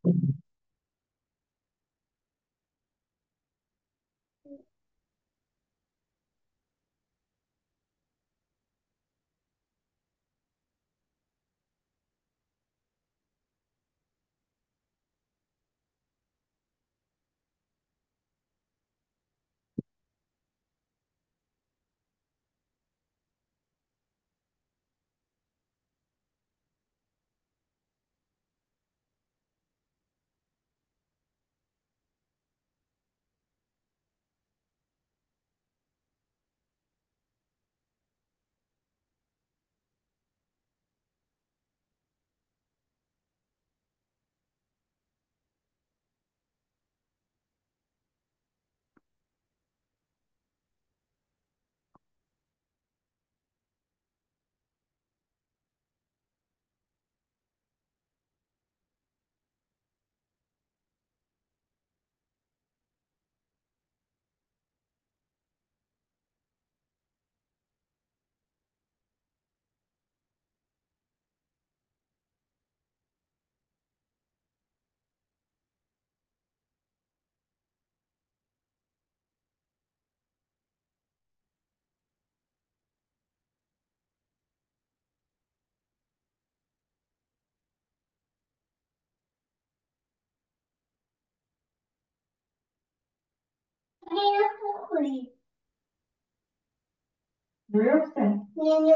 Duyuyorsun.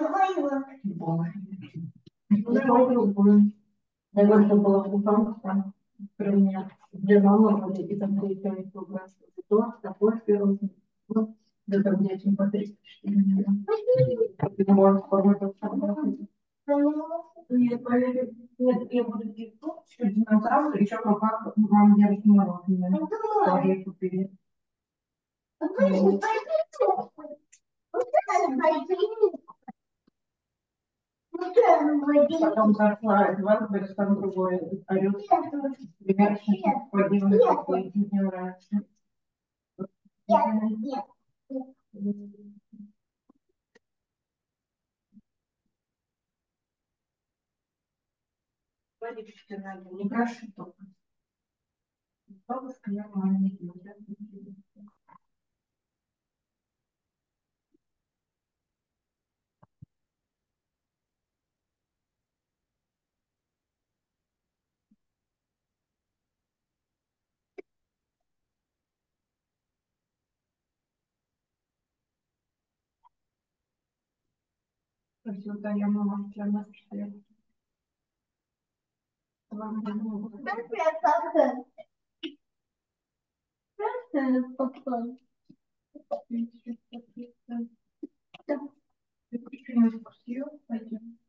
Боже. Давай другую. Наверное, это было бы потому, про меня для мамы вроде и там перестали убрать то, такое первое. Ну, да там где очень по 304 миллиона. Ты можешь формировать собрать. Нет, поверь, нет, я буду делать то, что динозавр, еще пока мама не размерла меня. Тоже купили. Потом зашла два, говорит, там другой орет. Ребята, поделали, какие не нравится. Водички надо, не прошу только. Бабушка нормальная люди. Все, да, я мама, для нас что я. Вам домой. Ты что-нибудь съел? Пойдем.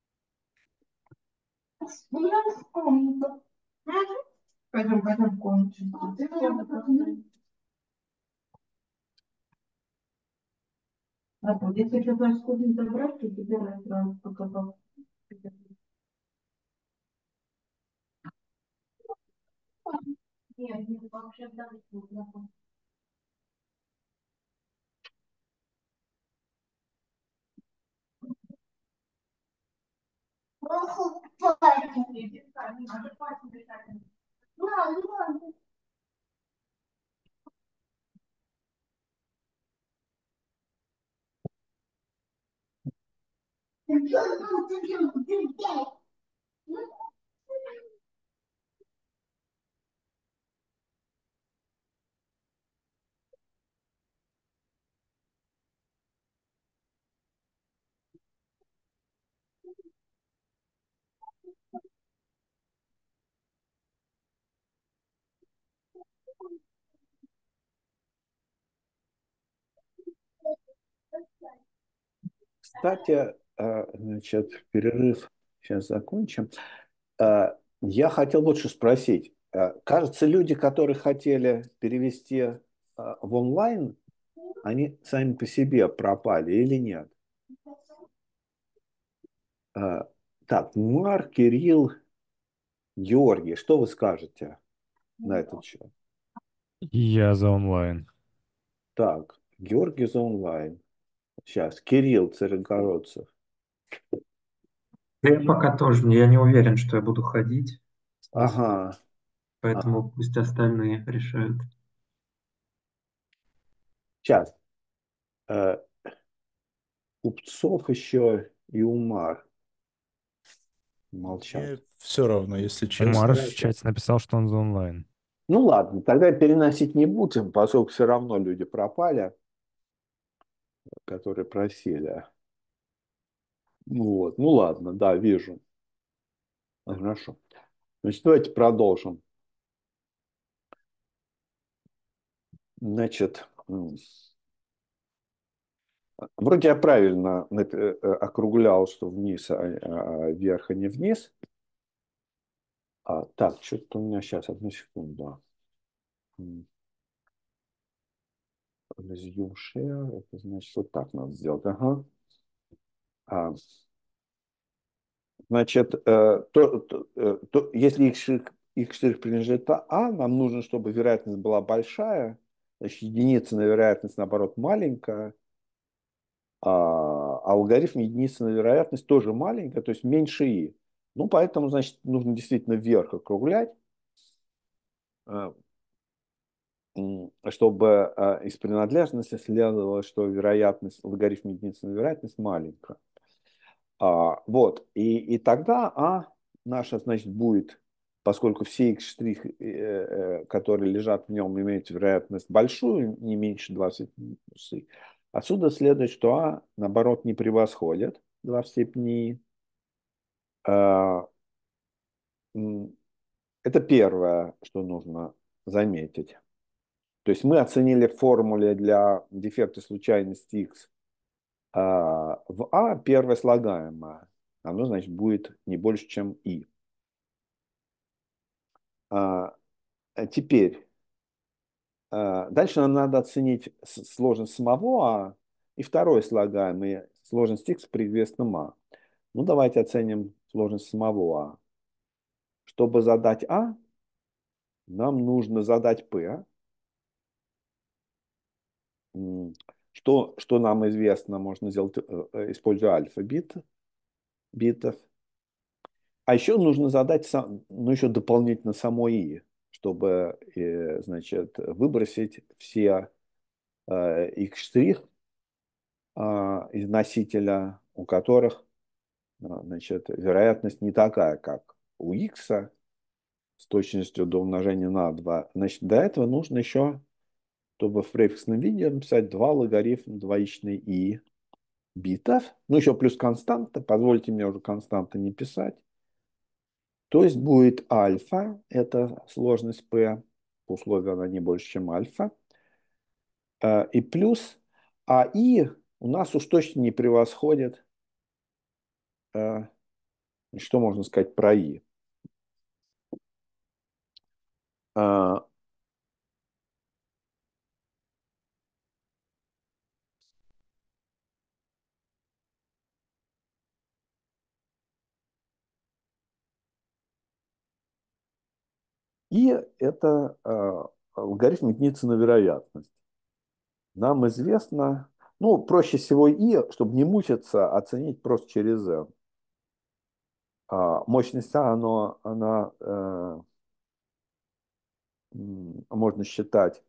Пойдем, пойдем в комнату. Ты можно просто. А вот, если ты знаешь, куда забрать, то тебе сразу показал. Нет, нет, вообще даже не знаю. Кстати, значит, перерыв сейчас закончим. Я хотел вот что спросить. Кажется, люди, которые хотели перевести в онлайн, они сами по себе пропали или нет? А, Так, Марк, Кирилл, Георгий, что вы скажете на этот счет? Я за онлайн. Так, Георгий за онлайн. Сейчас, Кирилл Царегородцев. Я пока тоже, я не уверен, что я буду ходить. Смысл. Ага. Поэтому пусть остальные решают. Сейчас. Купцов еще и Умар молчат. Мне все равно, если Умар честно. в чате написал, что он за онлайн. Ну ладно, тогда переносить не будем, поскольку все равно люди пропали, которые просили. Вот. Ну ладно, да, вижу. Хорошо. Значит, давайте продолжим. Значит, вроде я правильно округлял, что вниз, а вверх, а не вниз. Так, что-то у меня сейчас, одну секунду. Resume share, это значит, вот так надо сделать. Ага. Значит, если x' принадлежит А, нам нужно, чтобы вероятность была большая, значит, единица на вероятность, наоборот, маленькая, а алгоритм единицы на вероятность тоже маленькая, то есть меньше И. Ну, поэтому, значит, нужно действительно вверх округлять, чтобы из принадлежности следовало, что вероятность, логарифм единицы на вероятность маленькая. Вот, и тогда наша, значит, будет, поскольку все x', которые лежат в нем, имеют вероятность большую, не меньше 20 и. Отсюда следует, что наоборот, не превосходит 2 в степени и. Это первое, что нужно заметить. То есть мы оценили в формуле для дефекта случайности x в первое слагаемое. Оно, значит, будет не больше, чем И. Теперь, дальше нам надо оценить сложность самого и второе слагаемое, сложность x при известном Ну, давайте оценим сложность самого Чтобы задать нам нужно задать P. Что нам известно, можно сделать, используя битов. А еще нужно задать еще дополнительно само И, чтобы, значит, выбросить все x' из носителя, у которых, значит, вероятность не такая, как у x с точностью до умножения на 2. Значит, до этого нужно еще, чтобы в префиксном виде написать 2 логарифм двоичный И битов. Ну, еще плюс константа. Позвольте мне уже константы не писать. То есть будет альфа, это сложность P, по условию она не больше, чем альфа, и плюс, И у нас уж точно не превосходит, что можно сказать про И. И это алгоритм единицы на вероятность. Нам известно, ну, проще всего И, чтобы не мучиться, оценить просто через n. Мощность она можно считать,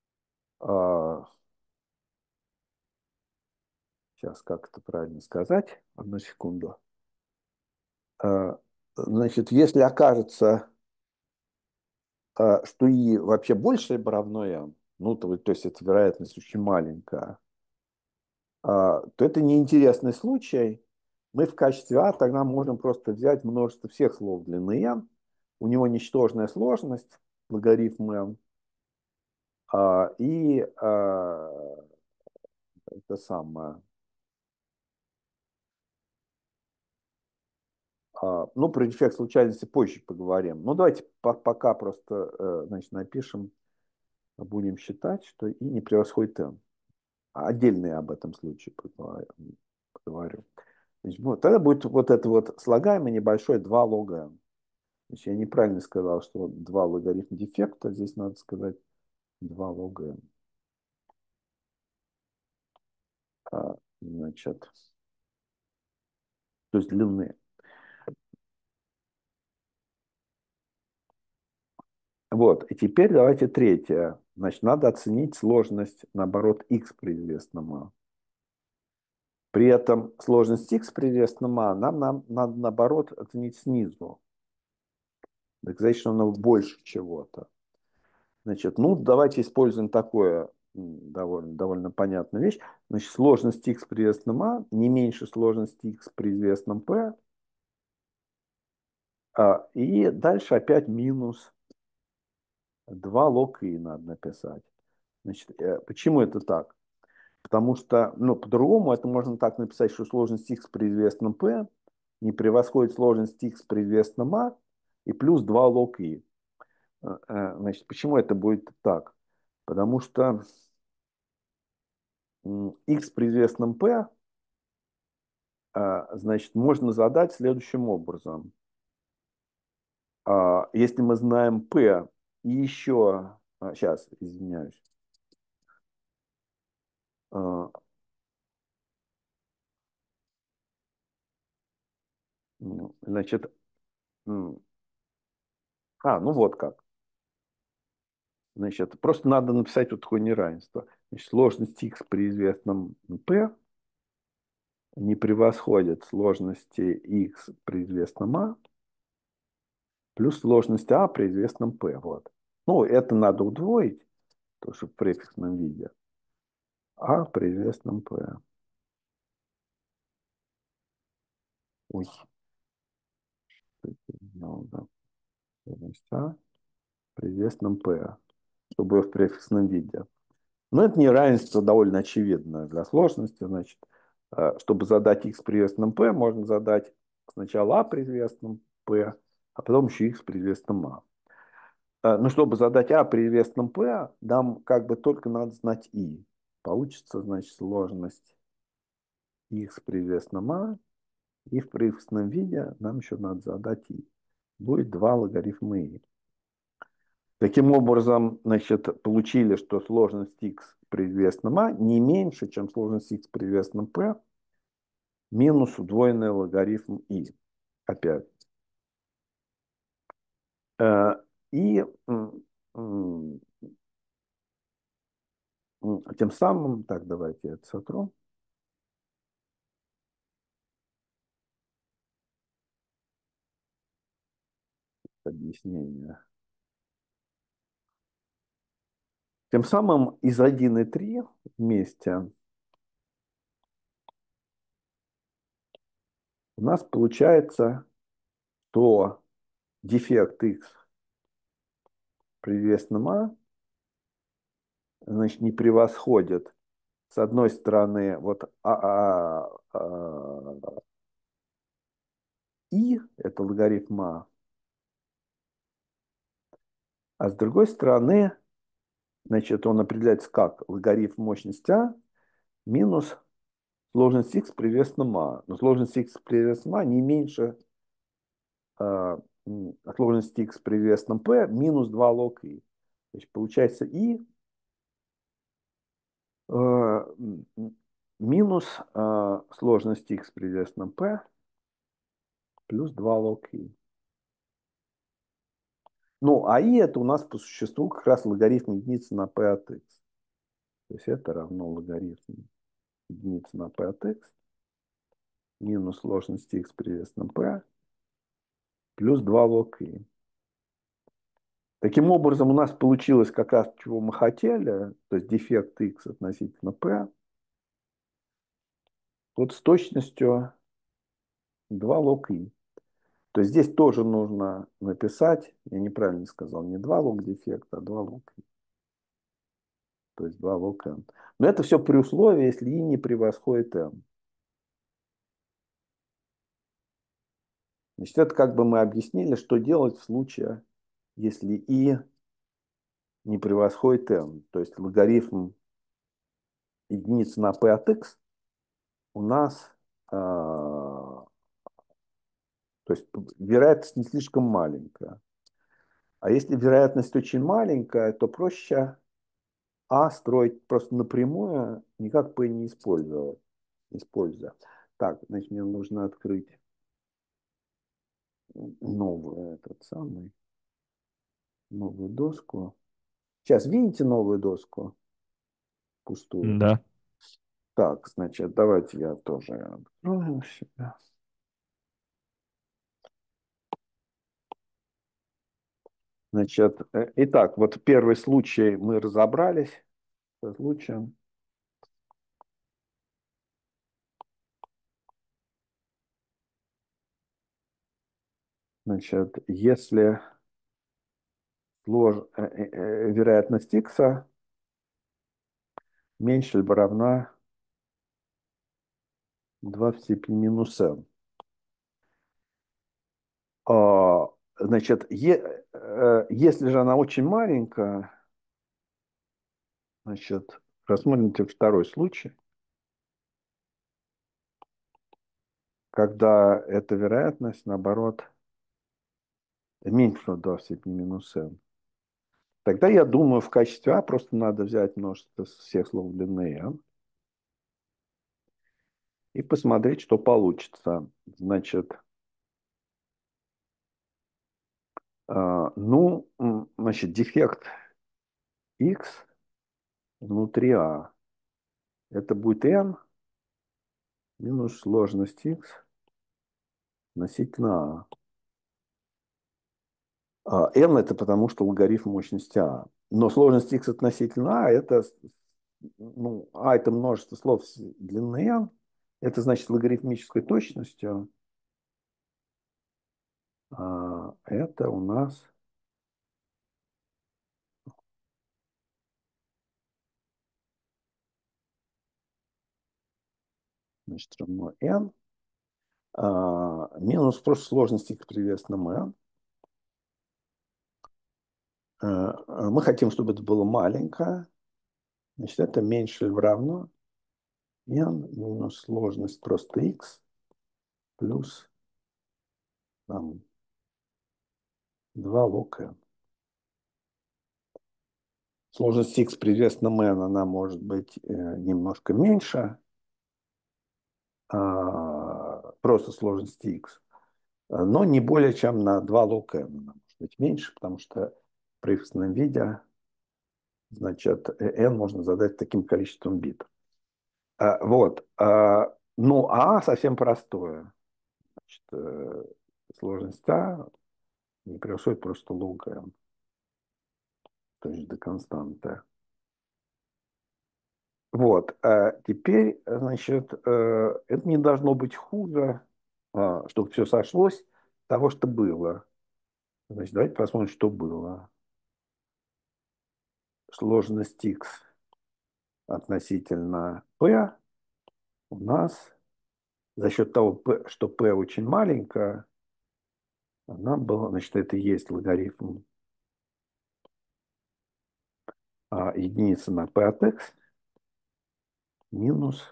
сейчас как это правильно сказать, одну секунду. Значит, если окажется, что И вообще больше либо равно n, ну, то есть эта вероятность очень маленькая, то это неинтересный случай. Мы в качестве тогда можем просто взять множество всех слов длины n, у него ничтожная сложность, логарифм n, и это самое. Ну, про дефект случайности позже поговорим. Ну, давайте пока просто, значит, напишем, будем считать, что И не превосходит n. Отдельно я об этом случае поговорю. Значит, вот, тогда будет вот это вот слагаемое небольшое 2 лог n. Значит, я неправильно сказал, что 2 логарифм дефекта. Здесь надо сказать 2 лог n. Значит, то есть длины. Вот, и теперь давайте третье. Значит, надо оценить сложность, наоборот, x при известном а. При этом сложность x при известном а нам надо, наоборот, оценить снизу. Доказать, что она больше чего-то. Значит, ну, давайте используем такое довольно понятную вещь. Значит, сложность x при известном а не меньше сложности x при известном p. И дальше опять минус 2 лог и надо написать. Значит, почему это так? Потому что, ну, по-другому это можно так написать, что сложность x при известном p не превосходит сложность x при известном a и плюс 2 лог и. Значит, почему это будет так? Потому что x при известном p, значит, можно задать следующим образом. Если мы знаем p и еще, сейчас, извиняюсь, значит, ну вот как. Значит, просто надо написать вот такое неравенство. Значит, сложность x при известном p не превосходит сложности x при известном a плюс сложность a при известном p. Вот. Ну, это надо удвоить, тоже в префиксном виде. А при известном p. Ой. Надо. Сложность a при известном p. Чтобы в префиксном виде. Но это неравенство довольно очевидное для сложности. Значит, чтобы задать x при известном p, можно задать сначала a при известном p, а потом еще x при известном a. Но чтобы задать a при известном p, нам как бы только надо знать i. Получится, значит, сложность x при известном a, и в префиксном виде нам еще надо задать i. Будет 2 логарифма i. Таким образом, значит, получили, что сложность x при известном a не меньше, чем сложность x при известном p, минус удвоенный логарифм i. Опять. И тем самым, так, давайте я это сотру. Объяснение. Тем самым из 1 и 3 вместе у нас получается, что дефект x при известном a, значит, не превосходит, с одной стороны, вот и это логарифм а с другой стороны, значит, он определяется как логарифм мощности а минус сложность x при известном а. Но сложность x при известном а не меньше сложности x при известном p минус 2 лог и. Значит, получается и минус сложность x при известном p плюс 2 лог и. Ну, а и это у нас по существу как раз логарифм единицы на p от x. То есть это равно логарифм единицы на p от x минус сложность x при известном p плюс 2 лог и. Таким образом, у нас получилось как раз, чего мы хотели, то есть дефект x относительно p, вот с точностью 2 лог и. То есть здесь тоже нужно написать, я неправильно сказал, не 2 лог дефекта, а 2 лог и. То есть 2 лог n. Но это все при условии, если и не превосходит n. Значит, это как бы мы объяснили, что делать в случае, если и не превосходит n. То есть логарифм единицы на p от x у нас, то есть вероятность не слишком маленькая. А если вероятность очень маленькая, то проще строить просто напрямую, никак p не использовать. Используя. Так, значит, мне нужно открыть новый этот самый. новую доску. Сейчас видите новую доску? Пустую. Да. Так, значит, давайте я тоже открою себя. Значит, итак, вот первый случай мы разобрались со случаем. Значит, если вероятность x меньше либо равна 2 в степени минус n. Значит, если же она очень маленькая, значит, рассмотрим второй случай, когда эта вероятность, наоборот, меньше 2 в степени минус n. Тогда я думаю, в качестве А просто надо взять множество всех слов длины n и посмотреть, что получится. Значит, значит, дефект x внутри А. Это будет n минус сложность x относительно А. N это потому, что логарифм мощности А. Но сложность x относительно А это, А это множество слов с длины n. Это значит логарифмической точностью. Это у нас значит, равно n. Минус просто сложность x при известном n. Мы хотим, чтобы это было маленькое. Значит, это меньше или равно n минус сложность просто x плюс там, 2 лог n. Сложность x при известном n, она может быть немножко меньше. Просто сложность x. Но не более чем на 2 лог n. Она может быть меньше, потому что в префиксном виде, значит, n можно задать таким количеством бит. Вот. Ну, А совсем простое. Значит, сложность А не превышает просто лог n, то есть до константы. Вот. Теперь, значит, это не должно быть хуже, чтобы все сошлось, того, что было. Значит, давайте посмотрим, что было. Сложность x относительно p у нас за счет того, что p очень маленькая, она была, значит, это и есть логарифм единицы на p от x минус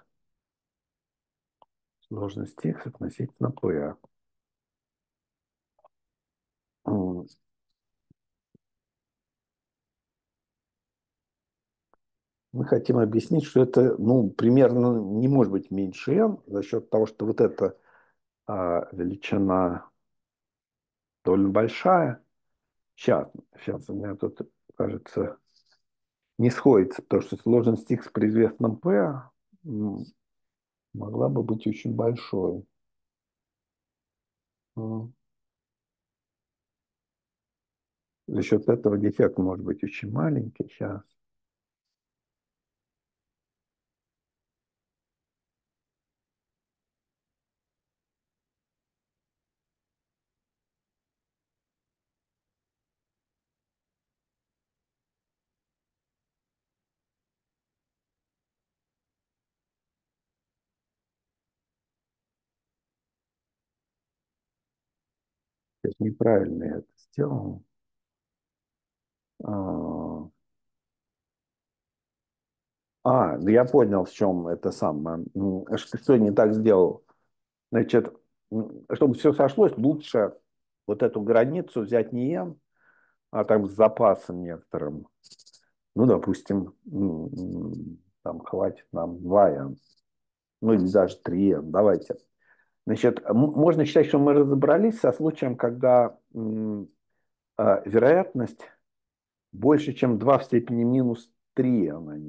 сложность x относительно p. Мы хотим объяснить, что это, примерно не может быть меньше n за счет того, что вот эта величина довольно большая. Сейчас у меня тут, кажется, не сходится, потому что сложность x при известном p могла бы быть очень большой. За счет этого дефект может быть очень маленький. Сейчас. Сейчас неправильно я это сделал. Ну я понял, в чем это самое. Что я не так сделал. Значит, чтобы все сошлось, лучше вот эту границу взять не n, а там с запасом некоторым. Допустим, там хватит нам 2n, или даже 3n. Давайте. Значит, можно считать, что мы разобрались со случаем, когда вероятность больше, чем 2 в степени минус 3, она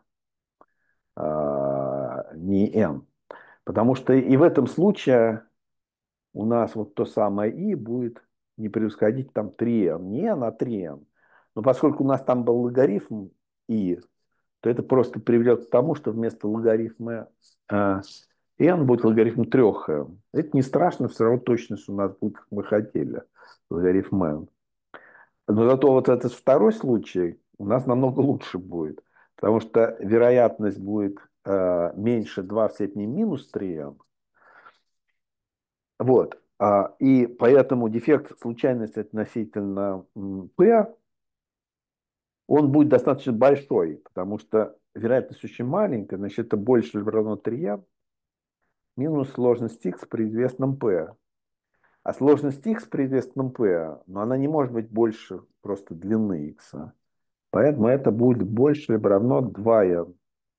не n. Потому что и в этом случае у нас вот то самое и будет не превосходить там 3n. Не n, а 3n. Но поскольку у нас там был логарифм и, то это просто приведет к тому, что вместо логарифма n будет логарифм 3n. Это не страшно, все равно точность у нас будет, как мы хотели, логарифм n. Но зато вот этот второй случай у нас намного лучше будет, потому что вероятность будет меньше 2 в степени минус 3n. Вот. И поэтому дефект случайности относительно p, он будет достаточно большой, потому что вероятность очень маленькая, значит, это больше или равно 3n минус сложность x при известном p. А сложность x при известном p, но она не может быть больше просто длины x. Поэтому это будет больше либо равно 2n.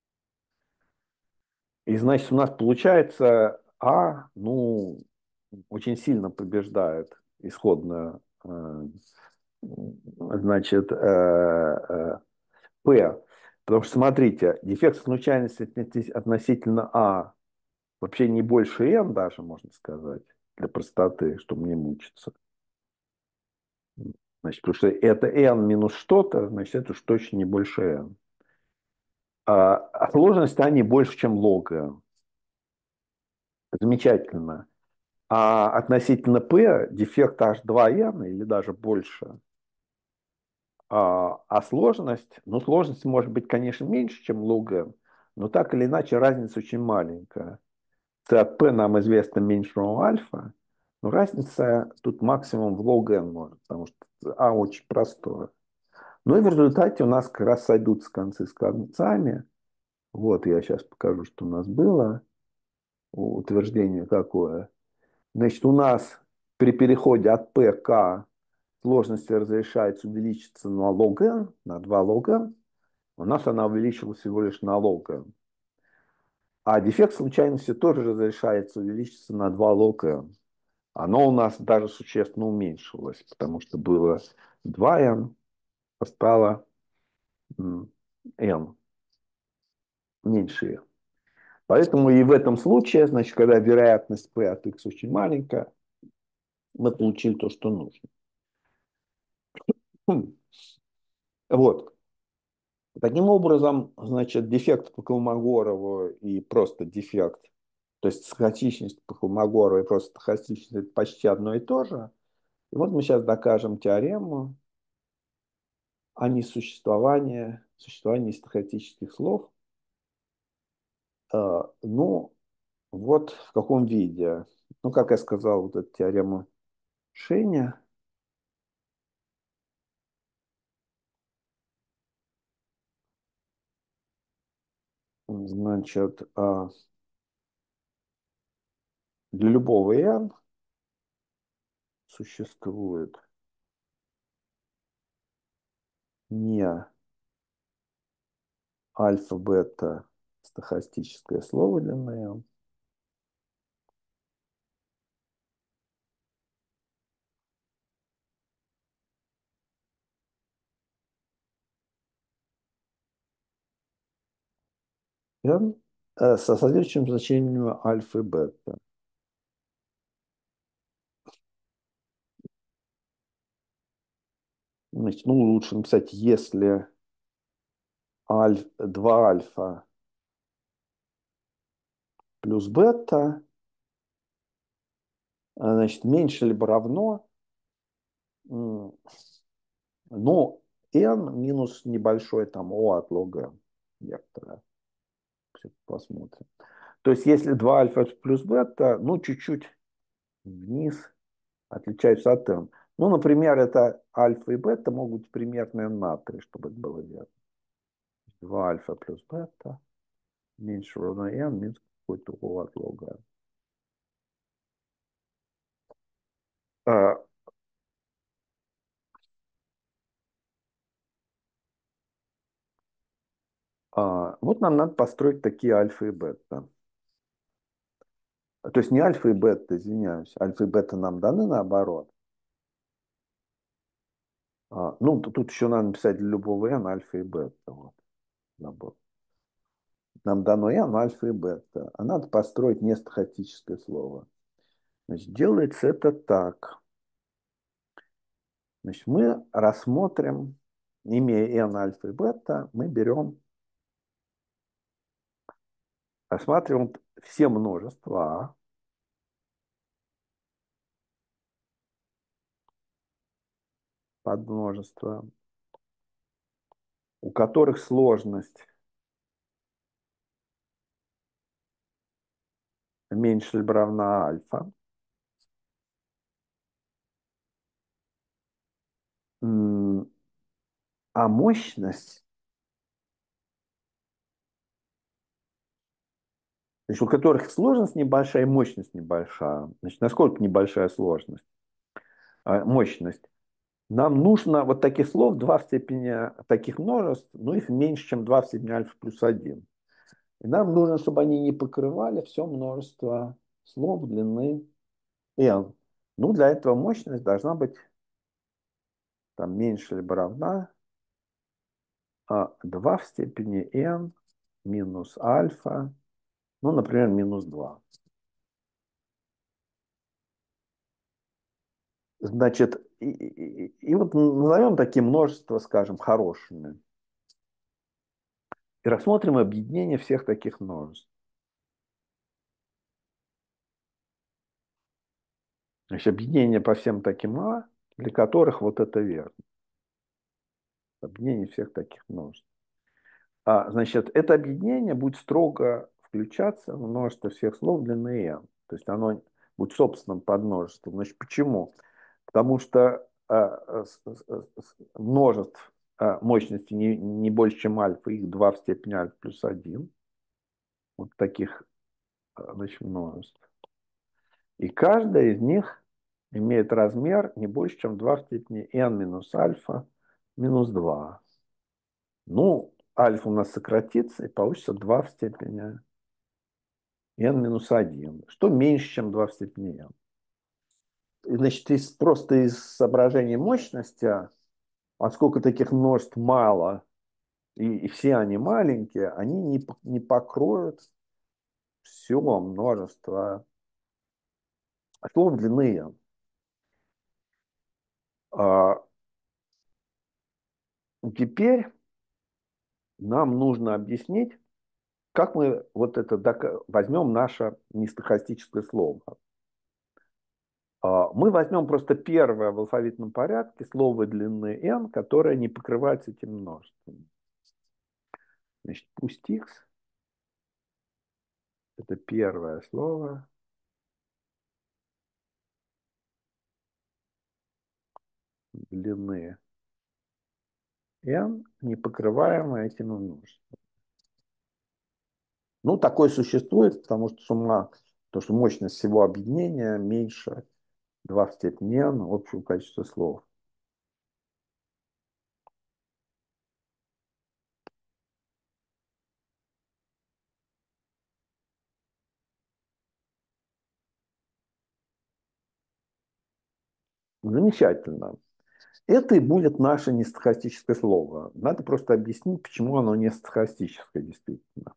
И значит, у нас получается ну, очень сильно побеждает исходно, значит, P. Потому что, смотрите, дефект случайности относительно вообще не больше n даже, можно сказать, для простоты, чтобы не мучиться. Значит, потому что это n минус что-то, значит, это уж точно не больше n. А сложности они больше, чем log n. Замечательно. А относительно p дефект h2n или даже больше. А сложность, ну, сложность может быть, конечно, меньше, чем log n, но так или иначе разница очень маленькая. C от p нам известно меньше равно альфа, но разница тут максимум в log n может, потому что очень простое. Ну и в результате у нас как раз сойдутся концы с концами. Вот я сейчас покажу, что у нас было. Утверждение какое. Значит, у нас при переходе от p к сложность разрешается увеличиться на log n, на 2 log n. У нас она увеличилась всего лишь на log n. А дефект случайности тоже разрешается увеличиться на 2 log n. Оно у нас даже существенно уменьшилось, потому что было 2n, а стало n, меньше n. Поэтому и в этом случае, значит, когда вероятность p от x очень маленькая, мы получили то, что нужно. Вот. Таким образом, значит, дефект по Колмогорову и просто дефект, то есть стохастичность по Колмогорову и просто стохастичность, это почти одно и то же. И вот мы сейчас докажем теорему о существовании стохастических слов. Ну, вот в каком виде. Ну, как я сказал, вот эта теорема Шеня. Значит, для любого n существует не альфа-бета стохастическое слово длины n, n со соответствующим значением альфа и бета. Значит, ну, лучше написать, если 2 альфа плюс бета, значит, меньше либо равно, ну, n минус небольшой там o от лога вектора. Посмотрим. То есть, если 2 альфа плюс бета, ну, чуть-чуть вниз отличаются от n. Ну, например, это альфа и бета могут быть примерно n на 3, чтобы это было верно. 2 альфа плюс бета меньше равно n минус какой-то o от лога. Вот нам надо построить такие альфа и бета. То есть не альфа и бета, извиняюсь. Альфа и бета нам даны наоборот. Ну, тут еще надо написать для любого n альфа и бета. Вот, набор. Нам дано n, альфа и бета. А надо построить нестохастическое слово. Значит, делается это так. Значит, мы рассмотрим, имея n, альфа и бета, мы рассматриваем все множества подмножества, у которых сложность меньше либо равна альфа, а мощность, значит, у которых сложность небольшая и мощность небольшая. Значит, насколько небольшая сложность? Мощность. Нам нужно вот таких слов 2 в степени таких множеств, но их меньше, чем 2 в степени альфа плюс 1. И нам нужно, чтобы они не покрывали все множество слов длины n. Ну, для этого мощность должна быть там меньше либо равна 2 в степени n минус альфа, ну, например, минус 2. Значит, и вот назовем такие множества, скажем, хорошими. И рассмотрим объединение всех таких множеств. Значит, объединение по всем таким для которых вот это верно. Объединение всех таких множеств. Значит, это объединение будет строго включаться в множество всех слов длины n. То есть оно будет собственным подмножеством. Значит, почему? Потому что множеств мощности не больше, чем альфа, их 2 в степени альфа плюс 1. Вот таких, значит, множеств. И каждая из них имеет размер не больше, чем 2 в степени n минус альфа минус 2. Ну, альфа у нас сократится, и получится 2 в степени n минус 1, что меньше, чем 2 в степени n. И, значит, просто из соображения мощности, поскольку таких множеств мало, и все они маленькие, они не покроют все множество слов длины n. Теперь нам нужно объяснить, как мы вот это возьмем наше нестохастическое слово. Мы возьмем просто первое в алфавитном порядке слово длины n, которое не покрывается этим множеством. Значит, пусть x – это первое слово длины n, не покрываемое этим множеством. Ну, такое существует, потому что мощность всего объединения меньше 2 в степени n общего количества слов. Замечательно. Это и будет наше нестохастическое слово. Надо просто объяснить, почему оно не стохастическое действительно.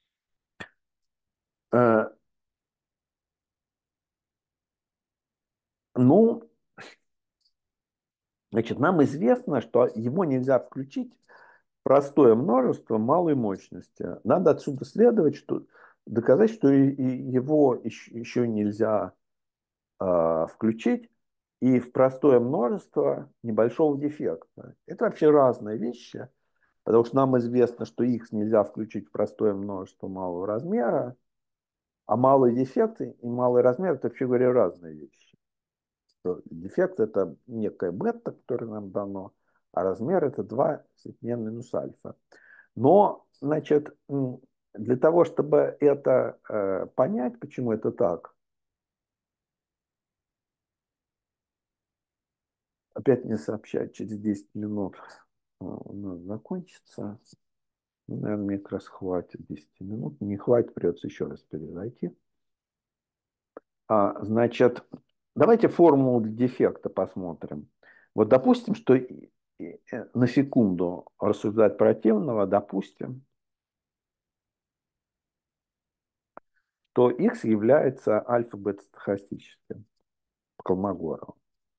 Ну, значит, нам известно, что его нельзя включить в простое множество малой мощности. Надо отсюда следовать, доказать, что его еще нельзя включить и в простое множество небольшого дефекта. Это вообще разные вещи, потому что нам известно, что x нельзя включить в простое множество малого размера, а малый дефект и малый размер – это, вообще говоря, разные вещи. Дефект – это некая бета, которая нам дано, а размер – это 2 в степени n минус альфа. Но, значит, для того, чтобы это понять, почему это так, опять мне сообщают, через 10 минут у нас закончится. Ну, наверное, мне как раз хватит 10 минут. Не хватит, придется еще раз перезайти. Значит, давайте формулу дефекта посмотрим. Вот допустим, что на секунду рассуждать противного, допустим, то x является альфа-бета-стохастическим по Колмогорову.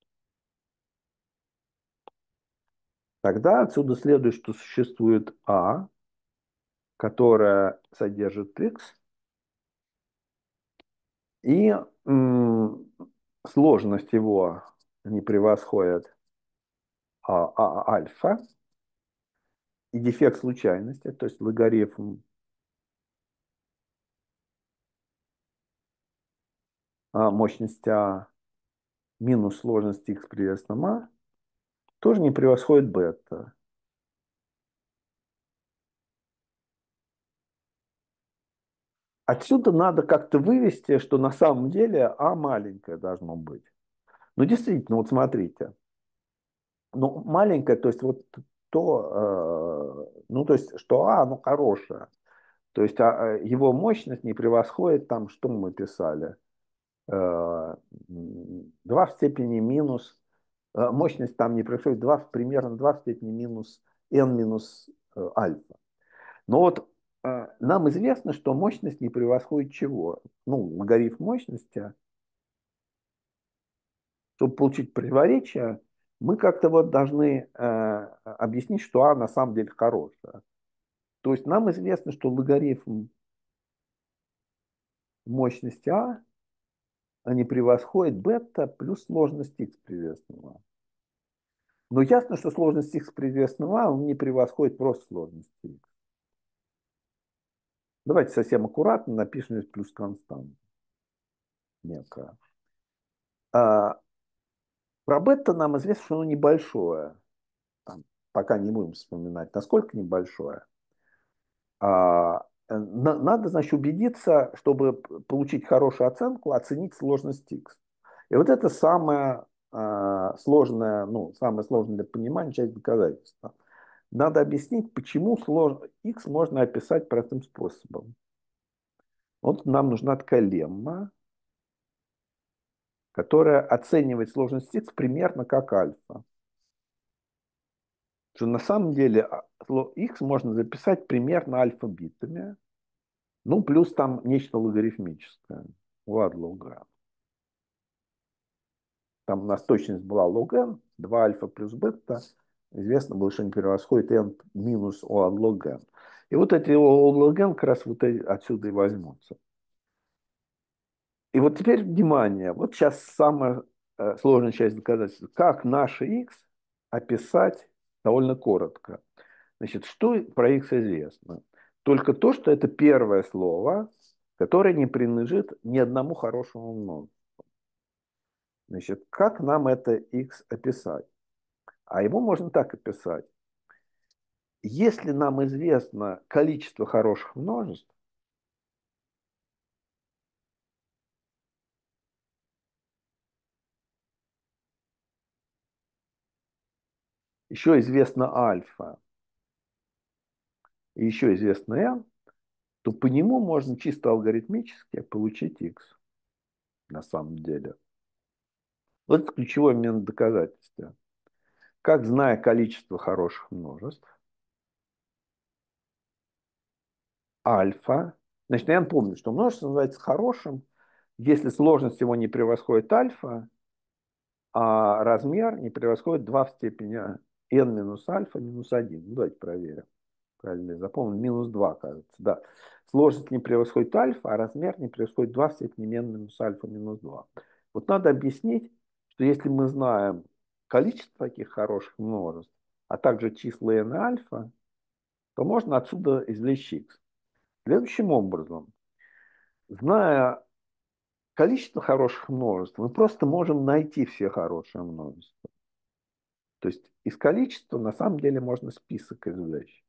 Тогда отсюда следует, что существует А, которая содержит x, и сложность его не превосходит альфа, и дефект случайности, то есть логарифм мощности А минус сложность x при весном А, тоже не превосходит бета. Отсюда надо как-то вывести, что на самом деле А маленькое должно быть. Ну, действительно, вот смотрите. Ну, маленькое, то есть вот ну, то есть, что А, ну, хорошее. То есть его мощность не превосходит там, что мы писали, 2 в степени минус, мощность там не превосходит 2, примерно 2 в степени минус n минус альфа. Но вот нам известно, что мощность не превосходит чего? Ну, логарифм мощности. Чтобы получить противоречие, мы как-то вот должны объяснить, что А на самом деле хорошая. То есть нам известно, что логарифм мощности А не превосходит бета плюс сложность x при весном А. Но ясно, что сложность x при весном А он не превосходит просто сложность x. Давайте совсем аккуратно напишем здесь плюс константа. Некая. Про бета нам известно, что оно небольшое. Там, пока не будем вспоминать, насколько небольшое. Надо, значит, убедиться, чтобы получить хорошую оценку, оценить сложность x. И вот это самое сложное, ну, самое сложное для понимания часть доказательства. Надо объяснить, почему x можно описать простым способом. Вот нам нужна такая лемма, которая оценивает сложность x примерно как альфа. Что на самом деле x можно записать примерно альфа-битами, ну, плюс там нечто логарифмическое. Лад лога. Там у нас точность была log n, 2 альфа плюс бета. Известно было, что не превосходит n минус o от log n. И вот эти o от log n как раз вот отсюда и возьмутся. И вот теперь внимание. Вот сейчас самая сложная часть доказательства. Как наши x описать довольно коротко. Значит, что про x известно? Только то, что это первое слово, которое не принадлежит ни одному хорошему множеству. Значит, как нам это x описать? А его можно так описать. Если нам известно количество хороших множеств, еще известно альфа, и еще известно n, то по нему можно чисто алгоритмически получить x на самом деле. Вот это ключевой момент доказательства. Как, зная количество хороших множеств, альфа, значит, я помню, что множество называется хорошим, если сложность его не превосходит альфа, а размер не превосходит 2 в степени n минус альфа минус 1. Ну, давайте проверим. Правильно я запомнил. Минус 2, кажется. Да. Сложность не превосходит альфа, а размер не превосходит 2 в степени n минус альфа минус 2. Вот надо объяснить, что если мы знаем количество таких хороших множеств, а также числа n и альфа, то можно отсюда извлечь x. Следующим образом, зная количество хороших множеств, мы просто можем найти все хорошие множества. То есть из количества на самом деле можно список извлечь.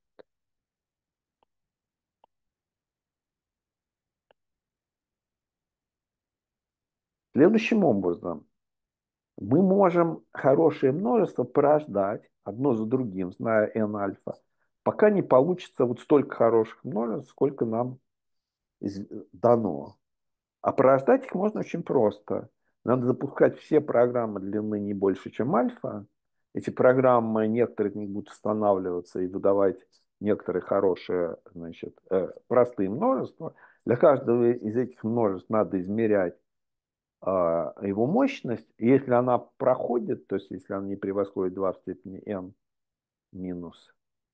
Следующим образом, мы можем хорошее множество порождать одно за другим, зная n альфа, пока не получится вот столько хороших множеств, сколько нам дано. А порождать их можно очень просто. Надо запускать все программы длины не больше, чем альфа, эти программы, некоторые из них будут устанавливаться и выдавать некоторые хорошие, значит, простые множества. Для каждого из этих множеств надо измерять его мощность. И если она проходит, то есть если она не превосходит 2 в степени n минус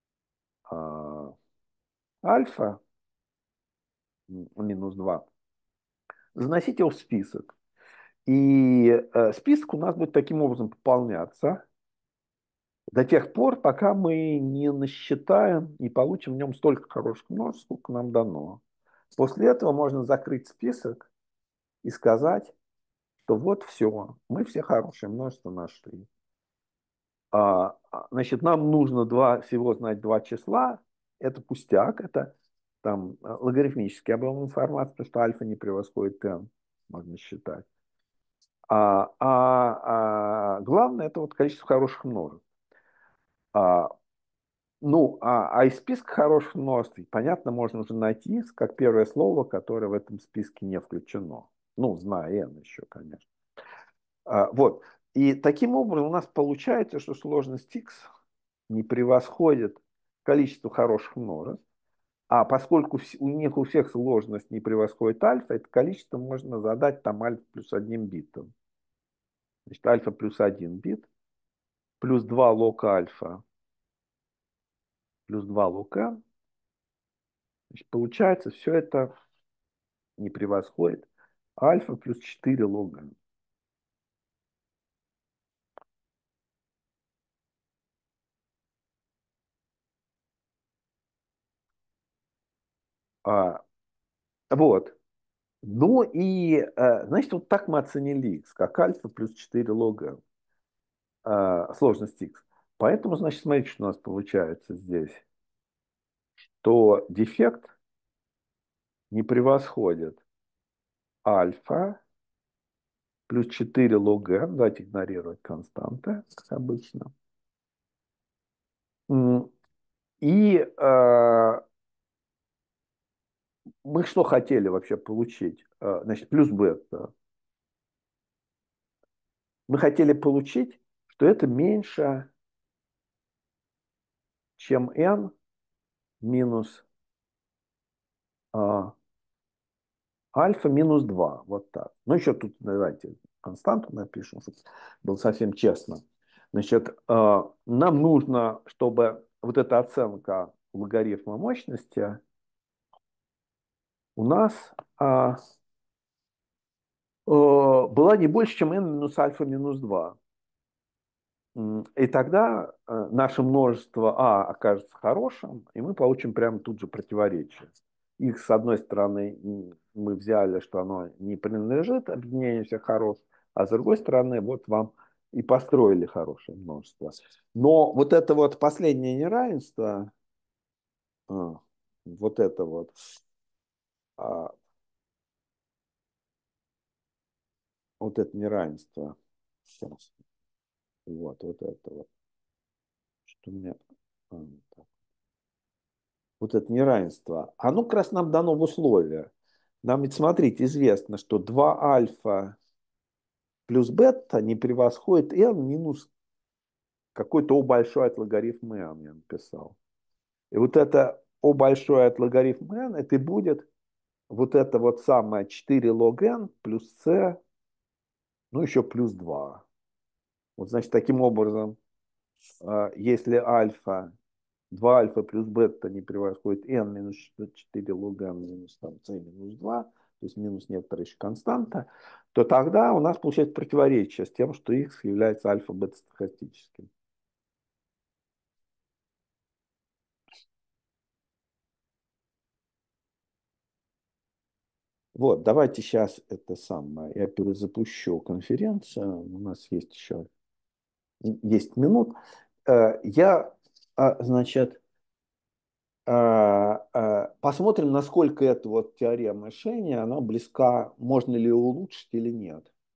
альфа, минус 2, заносить его в список. И список у нас будет таким образом пополняться до тех пор, пока мы не насчитаем и получим в нем столько хороших множеств, сколько нам дано. После этого можно закрыть список и сказать, что вот все, мы все хорошие множества нашли. Значит, нам нужно всего знать два числа. Это пустяк, это там логарифмический объем информации, потому что альфа не превосходит n, можно считать. Главное это вот количество хороших множеств. Из списка хороших множеств, понятно, можно уже найти как первое слово, которое в этом списке не включено. Ну, зная n еще, конечно. Вот. И таким образом у нас получается, что сложность x не превосходит количество хороших множеств, а поскольку у них у всех сложность не превосходит альфа, это количество можно задать там альфа плюс 1 битом. Значит, альфа плюс 1 бит, плюс 2 лог альфа, плюс 2 лог n. Значит, получается, все это не превосходит альфа плюс 4 лог n. Вот. Ну и, значит, вот так мы оценили x, как альфа плюс 4 лог n, сложность x. Поэтому, значит, смотрите, что у нас получается здесь. То дефект не превосходит альфа плюс 4 лог n, давайте игнорировать константы, как обычно. И мы что хотели вообще получить? Значит, плюс бета. Мы хотели получить, что это меньше, чем n минус альфа минус 2. Вот так. Ну, еще тут давайте константу напишем, чтобы было совсем честно. Значит, нам нужно, чтобы вот эта оценка логарифма мощности у нас была не больше, чем n минус альфа минус 2. И тогда наше множество окажется хорошим, и мы получим прямо тут же противоречие. Их, с одной стороны, мы взяли, что оно не принадлежит объединению всех хороших, а с другой стороны, вот вам и построили хорошее множество. Но вот это вот последнее неравенство, вот это вот, вот это неравенство, сейчас, вот это вот, что у меня, так. Вот это неравенство, оно как раз нам дано в условиях. Нам ведь, смотрите, известно, что 2 альфа плюс бета не превосходит n минус какой-то O большой от логарифма n, я написал. И вот это O большой от логарифма n, это и будет вот это вот самое 4 лог n плюс c, ну еще плюс 2. Вот, значит, таким образом, если альфа 2 альфа плюс бета не превосходит n минус 4 лог n минус там, c минус 2, то есть минус некоторая еще константа, то тогда у нас получается противоречие с тем, что x является альфа-бета-стохастическим. Вот, давайте сейчас это самое, я перезапущу конференцию, у нас есть еще 10 минут. Я, значит, посмотрим, насколько эта вот теорема Шеня, она близка, можно ли ее улучшить или нет.